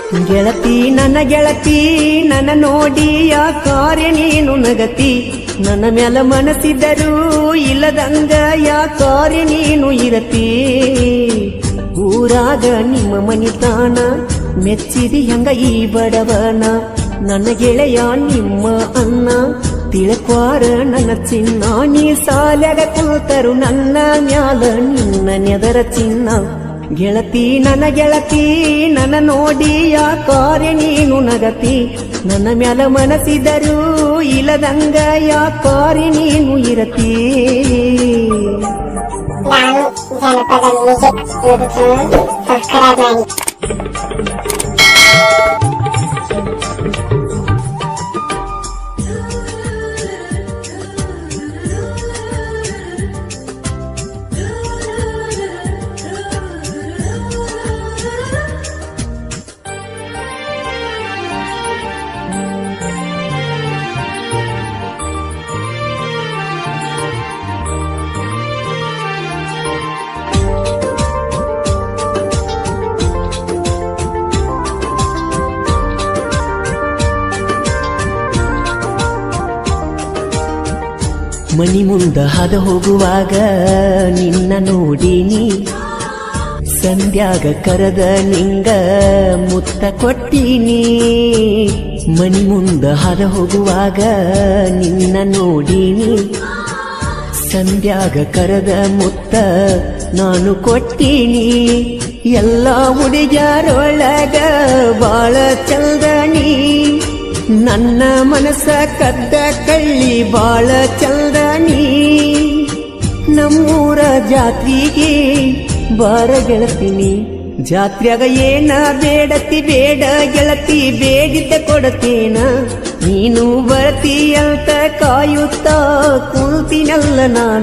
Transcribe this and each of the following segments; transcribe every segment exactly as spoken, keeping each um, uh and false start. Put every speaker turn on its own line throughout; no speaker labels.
ಗೆಳತಿ ನನ್ನ ಗೆಳತಿ ನನ್ನ ನೋಡಿ ಯಾಕಾರೆ ನೀನು ನಗತಿ ನನ್ನ ಮ್ಯಾಲ ಮನಸ್ಸಿದ್ದರೂ ಇಲ್ಲದಂಗ ಯಾಕಾರೆ ನೀನು ಇರತಿ ಊರಾಗ ನಿಮ್ಮ ಮನಿತಾನ ಮೆಚ್ಚಿದಿ ಹಂಗ ಈ ಬಡವನ ನನ್ನ ಗೆಳೆಯ ನಿಮ್ಮ ಅನ್ನ ತಿಳಕ್ವಾರ ನನ್ನ ಚಿನ್ನ ನೀ ಸಾಲ್ಯಾಗ ಕೂತರು ನನ್ನ ಮ್ಯಾಲ ನಿನ್ನ ನೆದರ ಚಿನ್ನ ಗೆಳತಿ ನನ್ನ ಗೆಳತಿ ನನ್ನ ನೋಡಿ ಯಾಕಾರೆ ನೀನು ನಗತಿ ನನ್ನ ಮ್ಯಾಲ ಮನಸ್ಸಿದ್ದರೂ ಇಲ್ಲದಂಗ ಯಾಕಾರೆ ನೀನು ಇರತಿ
ನಾನು ಜನಪದ ಮ್ಯೂಸಿಕ್ ಯೂಟ್ಯೂಬ್ ಸಬ್ಸ್ಕ್ರೈಬ್ ಮಾಡಿ.
ಮನಿ ಮುಂದ ಹಾದ ಹೋಗುವಾಗ ನಿನ್ನ ನೋಡಿನಿ ಸಂಧ್ಯಾಗ ಕರೆದ ನಿಂಗ ಮುತ್ತ ಕೊಟ್ಟಿನಿ ಮನಿ ಮುಂದ ಹಾದ ಹೋಗುವಾಗ ನಿನ್ನ ನೋಡಿನಿ ಸಂಧ್ಯಾಗ ಕರೆದ ಮುತ್ತ ನಾನು ಕೊಟ್ಟಿನಿ ಎಲ್ಲ ಹುಡುಗ್ಯಾರೊಳಗ ಬಾಳ ಚಲ್ದನಿ ನನ್ನ ಮನಸ್ಸ ಕದ್ದ ಕಳ್ಳಿ ಬಾಳ ಚಲ್ದನಿ ನಮ್ಮೂರ ಜಾತ್ರೆಗೆ ಬಾರ ಗೆಳತಿನಿ ಜಾತ್ರೆಗ ಏನ ಬೇಡತಿ ಬೇಡ ಗೆಳತಿ ಬೇಡಿದ್ದ ಕೊಡತೇನ ನೀನು ಬರ್ತಿ ಅಂತ ಕಾಯುತ್ತ ಕುಂತಿನಲ್ಲ ನಾನ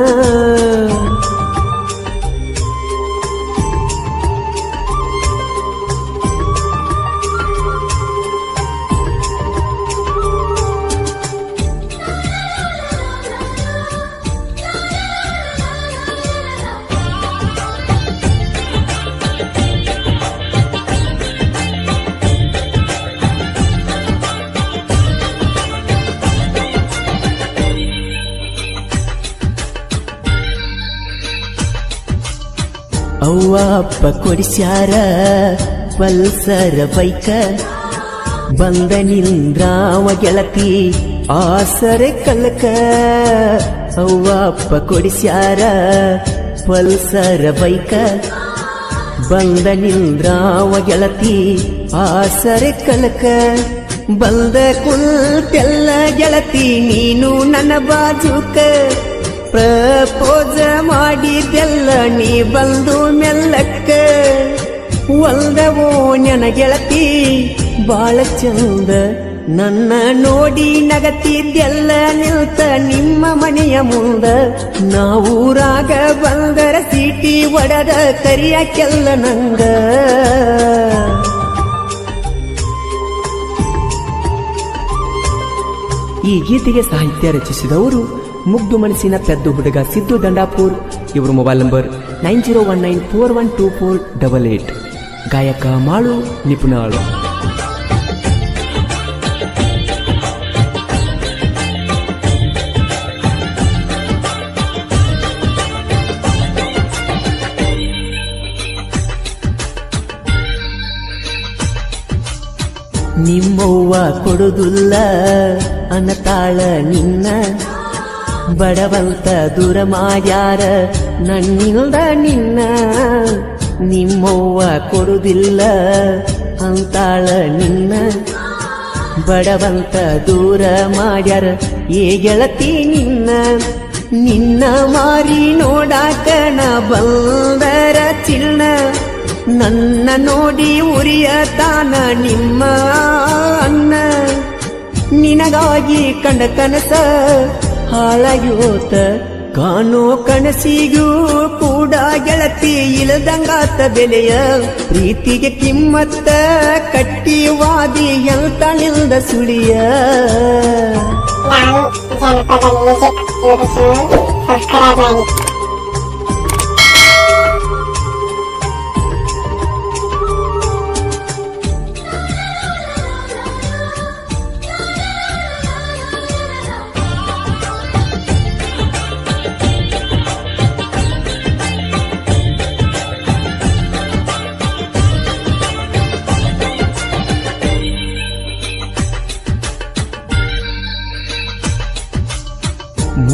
ಅವ್ವ ಅಪ್ಪ ಕೊಡಿಸ್ಯಾರ ಪಲ್ಸರ ಬೈಕ ಬಂದ ನಿಂದ್ರಾವ ಗೆಳತಿ ಆಸರೆ ಕಲಕ ಅವ್ವ ಅಪ್ಪ ಕೊಡಿಸ್ಯಾರ ಪಲ್ಸರ ಬೈಕ ಬಂದ ನಿಂದ್ರಾವ ಗೆಳತಿ ಆಸರೆ ಕಲಕ ಬಂದ ಕುಂತೆಲ್ಲ ಗೆಳತಿ ನೀನು ನನ್ನ ಬಾಜುಕ ಪ್ರಪೋಜ ಮಾಡಿದೆಲ್ಲ ನೀ ಬಂದು ಮೆಲ್ಲಕ್ಕ ಒಲ್ದವೋ ನನ್ನ ಗೆಳತಿ ಬಾಳ ಚಂದ ನನ್ನ ನೋಡಿ ನಗತಿದ್ದೆಲ್ಲ ನಿಲ್ತ ನಿಮ್ಮ ಮನೆಯ ಮುಂದ ನಾವೂರಾಗ ಬಂದರ ಸೀಟಿ ಒಡದ ಕರಿಯಾಕೆಲ್ಲ ನಂಗ ಈ ಗೀತೆಗೆ ಸಾಹಿತ್ಯ ರಚಿಸಿದವರು ಮುಗ್ದು ಮನಸ್ಸಿನ ಪೆದ್ದು ಹುಡುಗ ಸಿದ್ದು ದಂಡಾಪುರ್. ಇವರು mobile number nine zero one nine four one two four double eight. ಗಾಯಕ ಮಾಳು ನಿಪುಣಾಳು. ನಿಮ್ಮವ್ವ ಕೊಡುದಿಲ್ಲ ಅನ್ನತಾಳ ನಿನ್ನ ಬಡವಂತ ದೂರ ಮಾಡ್ಯಾರ ನನ್ನಿಲ್ದ ನಿನ್ನ ನಿಮ್ಮವ್ವ ಕೊಡುದಿಲ್ಲ ಅಂತಾಳ ನಿನ್ನ ಬಡವಂತ ದೂರ ಮಾಡ್ಯಾರ ಏ ಗೆಳತಿ ನಿನ್ನ ನಿನ್ನ ಮಾರಿ ನೋಡಾಕ ನಾ ಬಂದರ ಚಿನ್ನ ನನ್ನ ನೋಡಿ ಉರಿಯ ತಾನ ನಿಮ್ಮ ಅನ್ನ ನಿನಗಾಗಿ ಕಂಡ ಕನಸ ಹಾಳಾಗ್ಯೋತ ಕಾಣೋ ಕನಸಿಗೂ ಕೂಡ ಗೆಳತಿ ಇಳದಂಗಾತ ಬೆಲೆಯ ಪ್ರೀತಿಗೆ ಕಿಮ್ಮತ್ತ ಕಟ್ಟಿವಾದಿ ಎಂತ ನಿಲ್ದ ಸುಳಿಯ.
ನಾನು ಜನಪದ ಮ್ಯೂಸಿಕ್ ಯೂಟ್ಯೂಬ್ ಸಬ್ಸ್ಕ್ರೈಬ್ ಮಾಡಿ.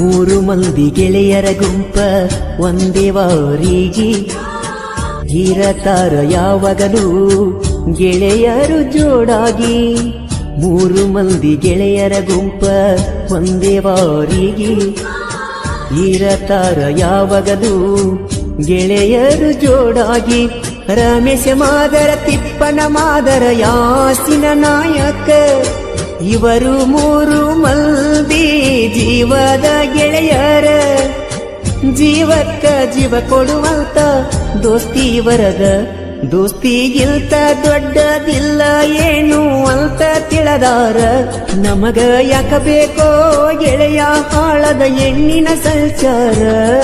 ಮೂರು ಮಂದಿ ಗೆಳೆಯರ ಗುಂಪ ಒಂದೇ ವಾರಿಗೆ ಇರತಾರ ಯಾವಾಗಲೂ ಗೆಳೆಯರು ಜೋಡಾಗಿ. ಮೂರು ಮಂದಿ ಗೆಳೆಯರ ಗುಂಪ ಒಂದೇ ವಾರಿಗೆ ಇರತಾರ ಯಾವಾಗಲೂ ಗೆಳೆಯರು ಜೋಡಾಗಿ. ರಮೇಶ ಮಾದರ ತಿಪ್ಪನ ಮಾದರ ಯಾಸಿನ ನಾಯಕ ಇವರು ಮೂರು ಮಂದಿ ಜೀವದ ಗೆಳೆಯರ. ಜೀವಕ್ಕ ಜೀವ ಕೊಡುವಂತ ದೋಸ್ತಿ ಇವರದ. ದೋಸ್ತಿಗಿಂತ ದೊಡ್ಡದಿಲ್ಲ ಏನು ಅಂತ ತಿಳದಾರ. ನಮಗ ಯಾಕ ಬೇಕೋ ಗೆಳೆಯ ಹಾಳದ ಹೆಣ್ಣಿನ ಸಂಚಾರ.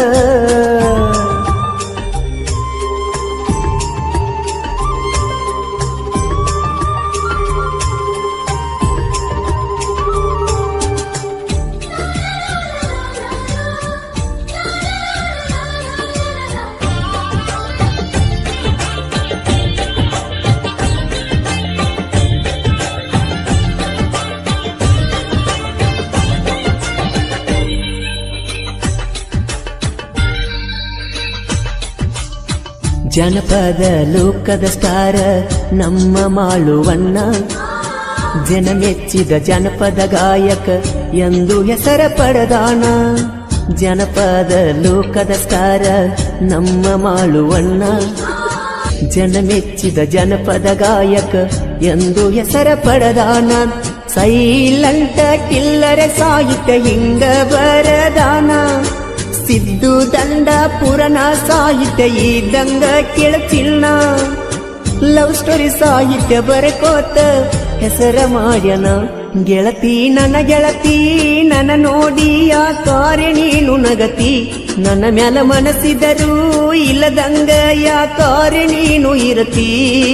ಜನಪದ ಲೋಕದ ಸ್ಟಾರ ನಮ್ಮ ಮಾಳುವಣ್ಣ. ಜನ ಮೆಚ್ಚಿದ ಜನಪದ ಗಾಯಕ ಎಂದು ಹೆಸರ ಪಡೆದಾನ. ಜನಪದ ಲೋಕದ ಸ್ಟಾರ ನಮ್ಮ ಮಾಳುವಣ್ಣ. ಜನ ಮೆಚ್ಚಿದ ಜನಪದ ಗಾಯಕ ಎಂದು ಹೆಸರ ಪಡೆದಾನ. ಸೈಲೆಂಟ ಕಿಲ್ಲರ ಸಾಹಿತ್ಯ ಹಿಂಗ ಬರದಾನ. ಸಿದ್ದು ದಂಡ ಪುರಾಣ ಸಾಹಿತ್ಯ ಇದ್ದಂಗ ಕೇಳಚಿಲ್ಲ. ಲವ್ ಸ್ಟೋರಿ ಸಾಹಿತ್ಯ ಬರಕೋತ ಹೆಸರ ಮಾಡ್ಯನ. ಗೆಳತಿ ನನ್ನ ಗೆಳತಿ ನನ್ನ ನೋಡಿ ಯಾಕಾರೆ ನೀನು ನಗತಿ. ನನ್ನ ಮ್ಯಾಲ ಮನಸ್ಸಿದರೂ ಇಲ್ಲದಂಗ ಯಾಕಾರೆ ನೀನು ಇರತಿ.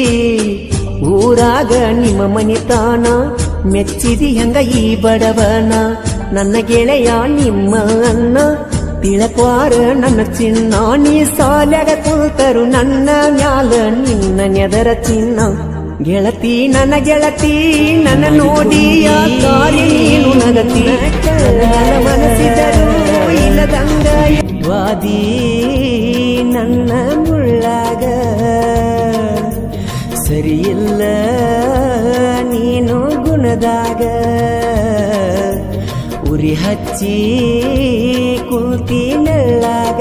ಊರಾಗ ನಿಮ್ಮ ಮನಿತಾನ ಮೆಚ್ಚಿದಿ ಹೆಂಗ ಈ ಬಡವನ. ನನ್ನ ಗೆಳೆಯ ನಿಮ್ಮ ಅನ್ನ ತಿಳಕ್ವಾರ ನನ್ನ ಚಿನ್ನ. ನೀ ಸಾಲ್ಯಾಗ ಕುಳಿತರು ನನ್ನ ಮ್ಯಾಲ ನಿನ್ನ ನೆದರ ಚಿನ್ನ. ಗೆಳತಿ ನನ್ನ ಗೆಳತಿ ನನ್ನ ನೋಡಿ ಯಾಕಾರೆ ನೀನು ನಗತಿ. ನನ್ನ ಮನಸ್ಸಿದರೂ ಇಲ್ಲದಂಗ ವಾದಿ ನನ್ನ ಮುಳ್ಳಾಗ. ಸರಿಯಿಲ್ಲ ನೀನು ಗುಣದಾಗ. ಉರಿ ಹಚ್ಚಿ ಕುಂತಿ ನೆಳ್ಳಾಗ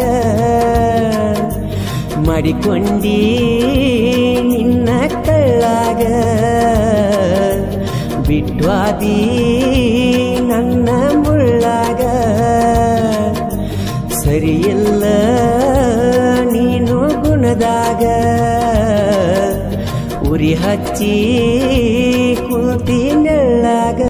ಮಾಡಿಕೊಂಡಿ ನಿನ್ನ ಕಳ್ಳಾಗ. ಬಿಟ್ವಾದಿ ನನ್ನ ಮುಳ್ಳಾಗ. ಸರಿಯಿಲ್ಲ ನೀನು ಗುಣದಾಗ. ಉರಿ ಹಚ್ಚಿ ಕುಂತಿ ನೆಳ್ಳಾಗ.